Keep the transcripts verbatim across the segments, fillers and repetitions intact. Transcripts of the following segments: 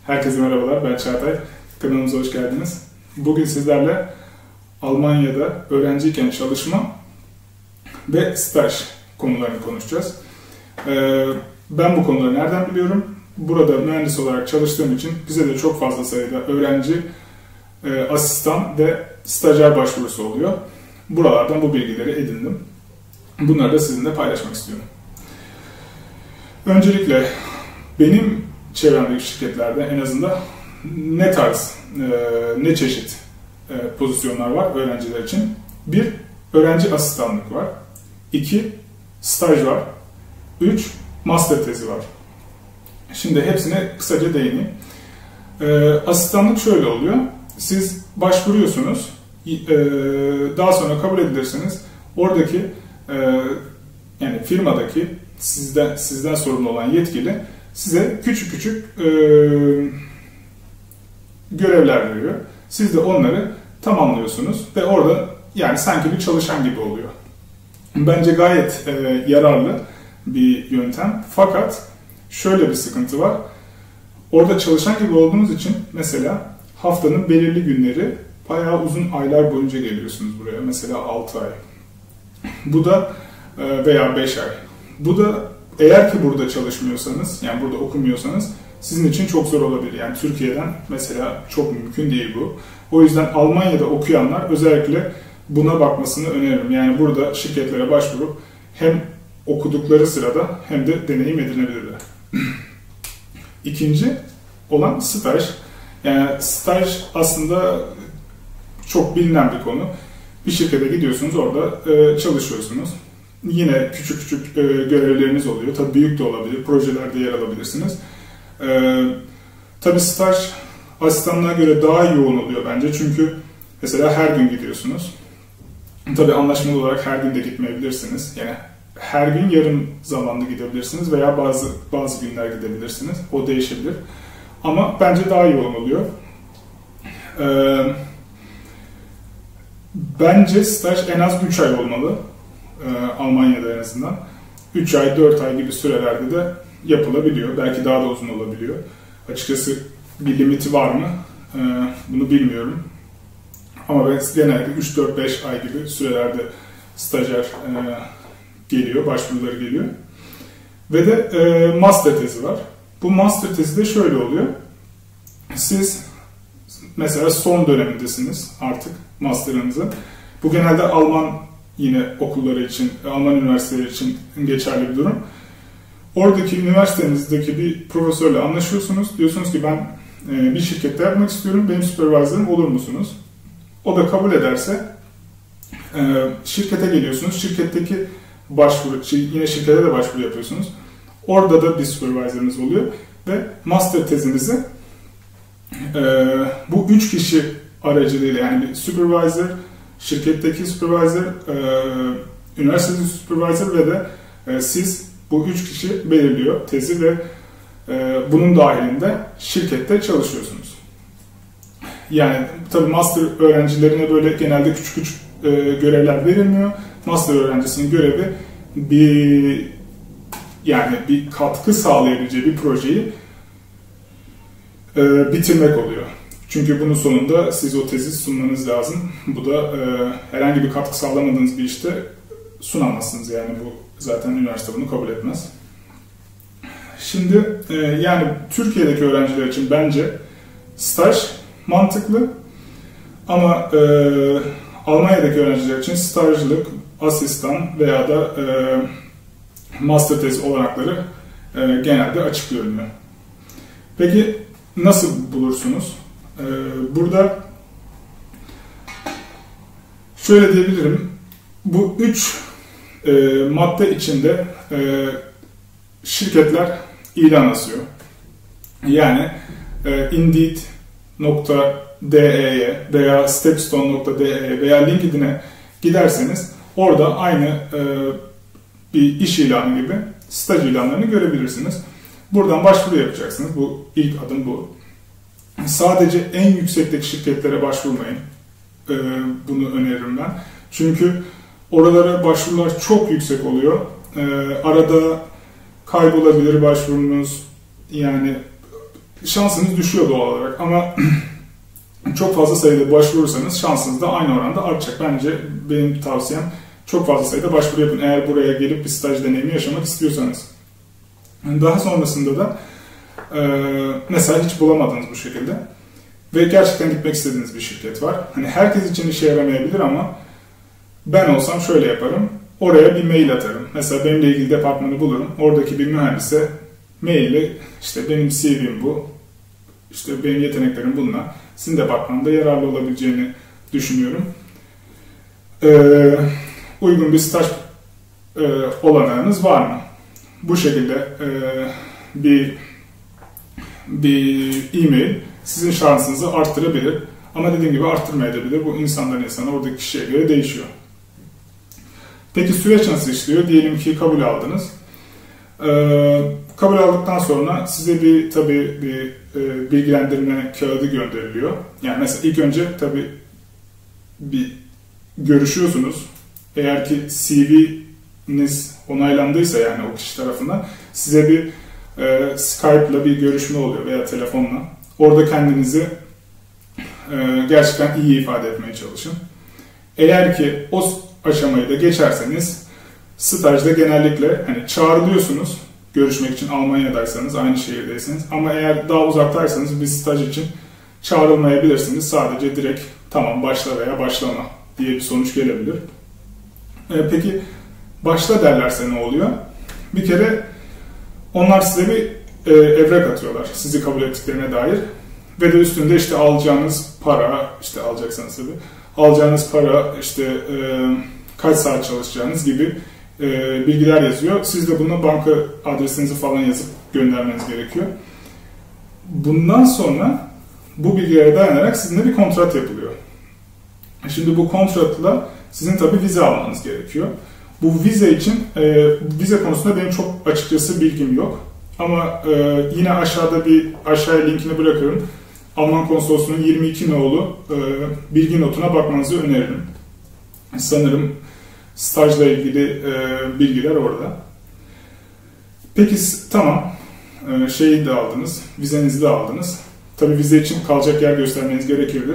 Herkese merhabalar, ben Çağatay. Kanalımıza hoş geldiniz. Bugün sizlerle Almanya'da öğrenciyken çalışma ve staj konularını konuşacağız. Ben bu konuları nereden biliyorum? Burada mühendis olarak çalıştığım için bize de çok fazla sayıda öğrenci, asistan ve stajyer başvurusu oluyor. Buralardan bu bilgileri edindim. Bunları da sizinle paylaşmak istiyorum. Öncelikle benim çevremdeki şirketlerde en azından ne tarz, ne çeşit pozisyonlar var öğrenciler için? Bir, öğrenci asistanlık var. İki, staj var. Üç, master tezi var. Şimdi hepsine kısaca değineyim. Asistanlık şöyle oluyor. Siz başvuruyorsunuz. Daha sonra kabul edilirseniz oradaki yani firmadaki sizden sizden sorumlu olan yetkili size küçük küçük e, görevler veriyor. Siz de onları tamamlıyorsunuz ve orada yani sanki bir çalışan gibi oluyor. Bence gayet e, yararlı bir yöntem. Fakat şöyle bir sıkıntı var. Orada çalışan gibi olduğunuz için mesela haftanın belirli günleri bayağı uzun aylar boyunca geliyorsunuz buraya. Mesela altı ay. Bu da e, veya beş ay. Bu da eğer ki burada çalışmıyorsanız, yani burada okumuyorsanız sizin için çok zor olabilir. Yani Türkiye'den mesela çok mümkün değil bu. O yüzden Almanya'da okuyanlar özellikle buna bakmasını öneririm. Yani burada şirketlere başvurup hem okudukları sırada hem de deneyim edinebilirler. İkinci olan staj. Yani staj aslında çok bilinen bir konu. Bir şirkete gidiyorsunuz, orada e, çalışıyorsunuz. Yine küçük küçük e, görevleriniz oluyor. Tabii büyük de olabilir, projelerde yer alabilirsiniz. E, tabii staj asistanlığa göre daha yoğun oluyor bence. Çünkü mesela her gün gidiyorsunuz. Tabii anlaşmalı olarak her gün de gitmeyebilirsiniz. Yani her gün yarım zamanlı gidebilirsiniz veya bazı bazı günler gidebilirsiniz. O değişebilir. Ama bence daha yoğun oluyor. E, bence staj en az üç ay olmalı. Almanya'da en azından. üç ay, dört ay gibi sürelerde de yapılabiliyor. Belki daha da uzun olabiliyor. Açıkçası bir limiti var mı? Bunu bilmiyorum. Ama ben genelde üç, dört, beş ay gibi sürelerde stajyer geliyor, başvuruları geliyor. Ve de master tezi var. Bu master tezi de şöyle oluyor. Siz mesela son dönemindesiniz artık master'ınızın. Bu genelde Alman yine okulları için, Alman üniversiteleri için geçerli bir durum. Oradaki üniversitenizdeki bir profesörle anlaşıyorsunuz. Diyorsunuz ki ben bir şirkette yapmak istiyorum, benim supervisor'ım olur musunuz? O da kabul ederse şirkete geliyorsunuz. Şirketteki başvuru, yine şirkete de başvuru yapıyorsunuz. Orada da bir supervisor'ınız oluyor ve master tezinizi bu üç kişi aracılığıyla, yani bir supervisor, şirketteki supervisor, e, üniversitedeki supervisor ve de e, siz, bu üç kişi belirliyor tezi ve e, bunun dahilinde şirkette çalışıyorsunuz. Yani tabii master öğrencilerine böyle genelde küçük küçük e, görevler verilmiyor. Master öğrencisinin görevi bir yani bir katkı sağlayabileceği bir projeyi e, bitirmek oluyor. Çünkü bunun sonunda siz o tezi sunmanız lazım. Bu da e, herhangi bir katkı sağlamadığınız bir işte sunamazsınız. Yani bu zaten üniversite bunu kabul etmez. Şimdi e, yani Türkiye'deki öğrenciler için bence staj mantıklı. Ama e, Almanya'daki öğrenciler için stajlık, asistan veya da e, master tezi olanakları e, genelde açık görünüyor. Peki nasıl bulursunuz? Burada şöyle diyebilirim, bu üç e, madde içinde e, şirketler ilan asıyor. Yani e, Indeed nokta de'ye veya Stepstone nokta de'ye veya LinkedIn'e giderseniz orada aynı e, bir iş ilanı gibi staj ilanlarını görebilirsiniz. Buradan başvuru yapacaksınız. Bu ilk adım bu. Sadece en yüksekteki şirketlere başvurmayın. Ee, bunu öneririm ben. Çünkü oralara başvurular çok yüksek oluyor. Ee, arada kaybolabilir başvurunuz. Yani şansınız düşüyor doğal olarak ama çok fazla sayıda başvurursanız şansınız da aynı oranda artacak. Bence benim tavsiyem çok fazla sayıda başvuru yapın eğer buraya gelip bir staj deneyimi yaşamak istiyorsanız. Daha sonrasında da e, mesela hiç bulamadınız bu şekilde ve gerçekten gitmek istediğiniz bir şirket var. Hani herkes için işe yaramayabilir ama ben olsam şöyle yaparım. Oraya bir mail atarım. Mesela benimle ilgili departmanı bulurum. Oradaki bir mühendise maille işte benim C V'm bu, işte benim yeteneklerim bunlar. Sizin departmanda yararlı olabileceğini düşünüyorum. Ee, uygun bir staj e, olanağınız var mı? Bu şekilde e, bir bir e-mail sizin şansınızı arttırabilir. Ama dediğim gibi arttırmayabilir. Bu insandan insana, oradaki kişiye göre değişiyor. Peki süreç nasıl işliyor? Diyelim ki kabul aldınız. Ee, kabul aldıktan sonra size bir tabii bir e, bilgilendirme kağıdı gönderiliyor. Yani mesela ilk önce tabii bir görüşüyorsunuz. Eğer ki C V'niz onaylandıysa yani o kişi tarafından size bir e, Skype'la bir görüşme oluyor veya telefonla. Orada kendinizi e, gerçekten iyi ifade etmeye çalışın. Eğer ki o aşamayı da geçerseniz stajda genellikle hani çağrılıyorsunuz görüşmek için Almanya'daysanız, aynı şehirdeyseniz. Ama eğer daha uzaktaysanız bir staj için çağrılmayabilirsiniz. Sadece direkt tamam başla veya başlama diye bir sonuç gelebilir. E, peki başla derlerse ne oluyor? Bir kere onlar size bir e, evrak atıyorlar sizi kabul ettiklerine dair. Ve de üstünde işte alacağınız para, işte alacaksanız tabii, alacağınız para, işte e, kaç saat çalışacağınız gibi e, bilgiler yazıyor. Siz de bunu banka adresinizi falan yazıp göndermeniz gerekiyor. Bundan sonra bu bilgilere dayanarak sizinle bir kontrat yapılıyor. Şimdi bu kontratla sizin tabii vize almanız gerekiyor. Bu vize için, e, vize konusunda benim çok açıkçası bilgim yok. Ama e, yine aşağıda bir aşağıya linkini bırakıyorum. Alman konsolosluğunun yirmi iki nolu e, bilgi notuna bakmanızı öneririm. Sanırım stajla ilgili e, bilgiler orada. Peki tamam, e, şeyi de aldınız, vizenizi de aldınız. Tabii vize için kalacak yer göstermeniz gerekirdi.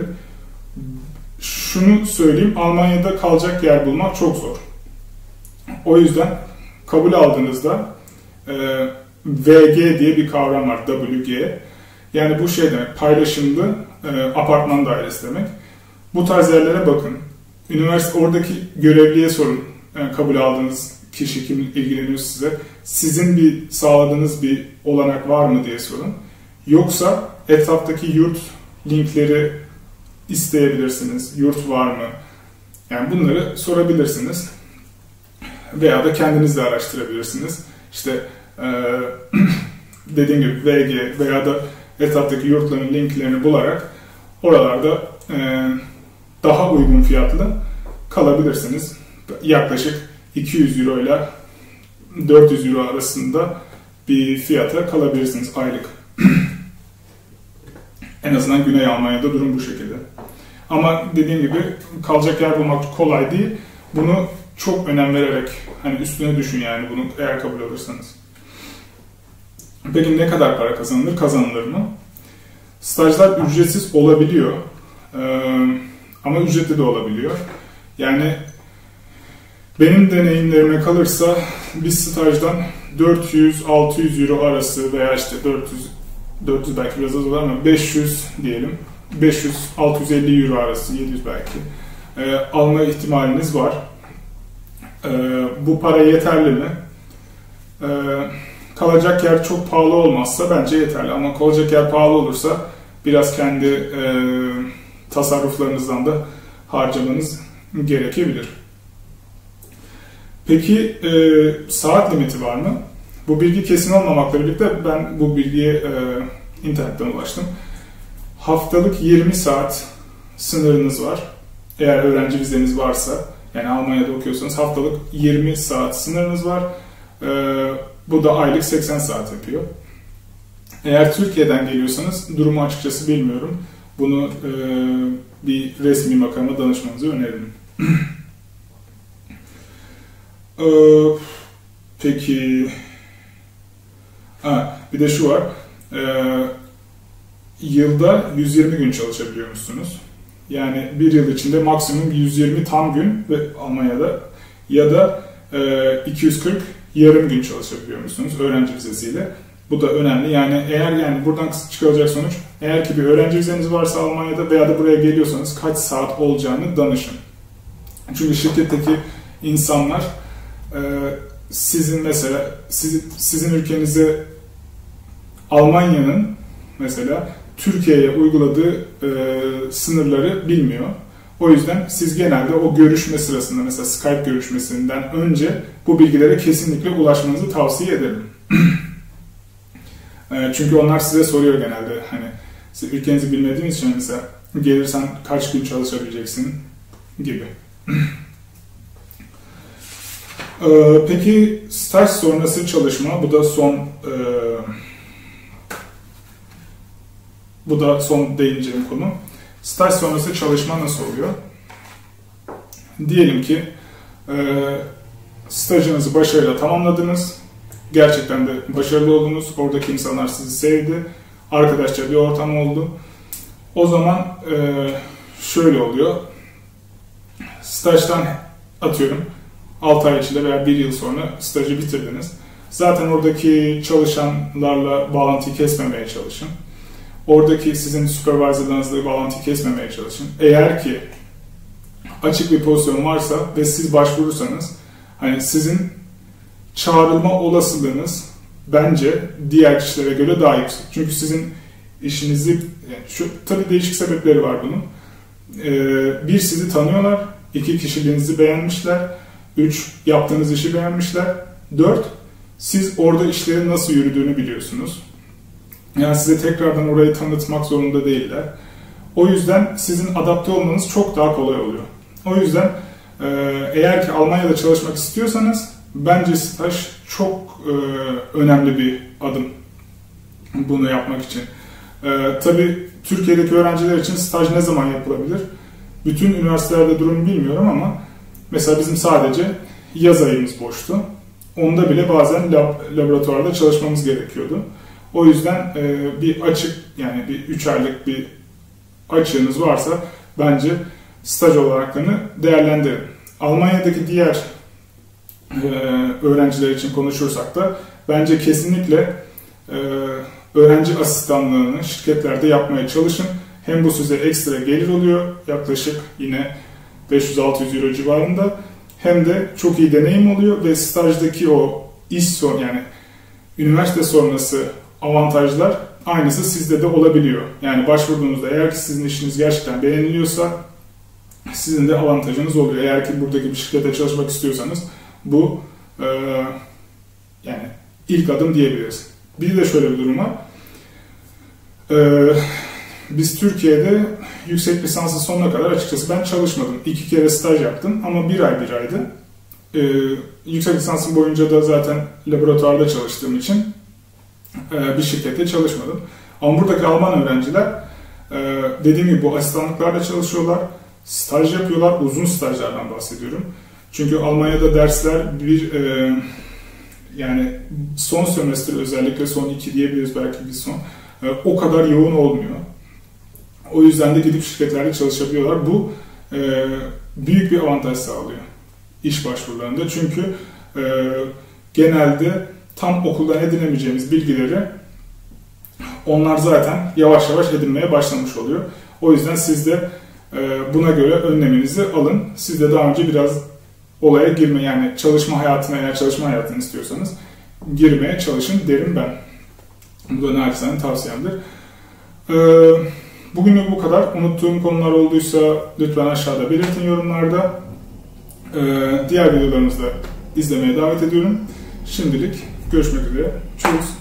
Şunu söyleyeyim, Almanya'da kalacak yer bulmak çok zor. O yüzden kabul aldığınızda e, V G diye bir kavram var, W G. Yani bu şey demek, paylaşımlı e, apartman dairesi demek. Bu tarz yerlere bakın. Üniversite oradaki görevliye sorun. Yani kabul aldığınız kişi kim ilgileniyor size. Sizin bir sağladığınız bir olanak var mı diye sorun. Yoksa etraftaki yurt linkleri isteyebilirsiniz. Yurt var mı? Yani bunları sorabilirsiniz. Veya da kendiniz de araştırabilirsiniz. İşte e, dediğim gibi V G veya da etraftaki yurtların linklerini bularak oralarda e, daha uygun fiyatlı kalabilirsiniz. Yaklaşık iki yüz euro ile dört yüz euro arasında bir fiyata kalabilirsiniz aylık. En azından Güney Almanya'da durum bu şekilde. Ama dediğim gibi kalacak yer bulmak kolay değil. Bunu çok önem vererek hani üstüne düşün yani bunu eğer kabul alırsanız. Peki ne kadar para kazanılır? Kazanılır mı? Stajlar ücretsiz olabiliyor. Ee, ama ücretli de olabiliyor. Yani benim deneyimlerime kalırsa bir stajdan dört yüz altı yüz euro arası veya işte dört yüz dört yüz belki biraz az olur ama beş yüz diyelim. beş yüz altı yüz elli euro arası, yedi yüz belki. Ee, alma ihtimaliniz var. Ee, bu para yeterli mi? Ee, kalacak yer çok pahalı olmazsa bence yeterli. Ama kalacak yer pahalı olursa biraz kendi e, tasarruflarınızdan da harcamanız gerekebilir. Peki e, saat limiti var mı? Bu bilgi kesin olmamakla birlikte ben bu bilgiye e, internetten ulaştım. Haftalık yirmi saat sınırınız var. Eğer öğrenci vizeniz varsa, yani Almanya'da okuyorsanız haftalık yirmi saat sınırınız var. E, bu da aylık seksen saat yapıyor. Eğer Türkiye'den geliyorsanız durumu açıkçası bilmiyorum. Bunu e, bir resmi makama danışmanızı öneririm. e, peki, ha, bir de şu var. E, yılda yüz yirmi gün çalışabiliyormuşsunuz. Yani bir yıl içinde maksimum yüz yirmi tam gün ve Almanya'da ya da e, iki yüz kırk yarım gün çalışabiliyormuşsunuz öğrenci vizesiyle. Bu da önemli. Yani eğer yani buradan çıkarılacak sonuç, eğer ki bir öğrenci vizeniz varsa Almanya'da veya da buraya geliyorsanız kaç saat olacağını danışın. Çünkü şirketteki insanlar e, sizin mesela siz, sizin ülkenize Almanya'nın mesela Türkiye'ye uyguladığı e, sınırları bilmiyor. O yüzden siz genelde o görüşme sırasında mesela Skype görüşmesinden önce bu bilgilere kesinlikle ulaşmanızı tavsiye ederim. e, çünkü onlar size soruyor genelde hani siz ülkenizi bilmediğiniz için mesela gelirsen kaç gün çalışabileceksin gibi. e, peki staj sonrası çalışma, bu da son e, Bu da son değineceğim konu. Staj sonrası çalışma nasıl oluyor? Diyelim ki e, stajınızı başarıyla tamamladınız. Gerçekten de başarılı oldunuz. Oradaki insanlar sizi sevdi. Arkadaşça bir ortam oldu. O zaman e, şöyle oluyor. Stajdan atıyorum altı ay içinde veya bir yıl sonra stajı bitirdiniz. Zaten oradaki çalışanlarla bağlantıyı kesmemeye çalışın. Oradaki sizin supervisor'larınızla bağlantıyı kesmemeye çalışın. Eğer ki açık bir pozisyon varsa ve siz başvurursanız hani sizin çağrılma olasılığınız bence diğer kişilere göre daha yüksek. Çünkü sizin işinizi, yani şu tabii değişik sebepleri var bunun. Ee, bir sizi tanıyorlar, iki kişiliğinizi beğenmişler, üç yaptığınız işi beğenmişler, dört siz orada işlerin nasıl yürüdüğünü biliyorsunuz. Yani size tekrardan orayı tanıtmak zorunda değiller. O yüzden sizin adapte olmanız çok daha kolay oluyor. O yüzden eğer ki Almanya'da çalışmak istiyorsanız bence staj çok önemli bir adım bunu yapmak için. Tabii Türkiye'deki öğrenciler için staj ne zaman yapılabilir? Bütün üniversitelerde durumu bilmiyorum ama mesela bizim sadece yaz ayımız boştu. Onda bile bazen lab, laboratuvarda çalışmamız gerekiyordu. O yüzden e, bir açık, yani bir üç aylık bir açığınız varsa bence staj olaraklarını değerlendirin. Almanya'daki diğer e, öğrenciler için konuşursak da bence kesinlikle e, öğrenci asistanlığını şirketlerde yapmaya çalışın. Hem bu size ekstra gelir oluyor, yaklaşık yine beş yüz altı yüz euro civarında. Hem de çok iyi deneyim oluyor ve stajdaki o iş son, yani üniversite sonrası avantajlar aynısı sizde de olabiliyor. Yani başvurduğunuzda eğer ki sizin işiniz gerçekten beğeniliyorsa sizin de avantajınız oluyor. Eğer ki buradaki bir şirkete çalışmak istiyorsanız bu e, yani ilk adım diyebiliriz. Bir de şöyle bir durum var. E, biz Türkiye'de yüksek lisansı sonuna kadar açıkçası ben çalışmadım. İki kere staj yaptım ama bir ay bir aydı. E, yüksek lisansım boyunca da zaten laboratuvarda çalıştığım için bir şirkette çalışmadım. Ama buradaki Alman öğrenciler dediğim gibi bu asistanlıklarda çalışıyorlar, staj yapıyorlar, uzun stajlardan bahsediyorum. Çünkü Almanya'da dersler bir yani son sömestr, özellikle son iki diyebiliriz belki bir son, o kadar yoğun olmuyor. O yüzden de gidip şirketlerde çalışabiliyorlar. Bu büyük bir avantaj sağlıyor iş başvurularında. Çünkü genelde tam okuldan edinemeyeceğimiz bilgileri onlar zaten yavaş yavaş edinmeye başlamış oluyor. O yüzden siz de buna göre önleminizi alın. Siz de daha önce biraz olaya girme, yani çalışma hayatına, eğer çalışma hayatını istiyorsanız girmeye çalışın derim ben. Bu da naçizane tavsiyemdir. Bugünlük bu kadar. Unuttuğum konular olduysa lütfen aşağıda belirtin yorumlarda. Diğer videolarımızı da izlemeye davet ediyorum. Şimdilik görüşmek üzere. Tschüss.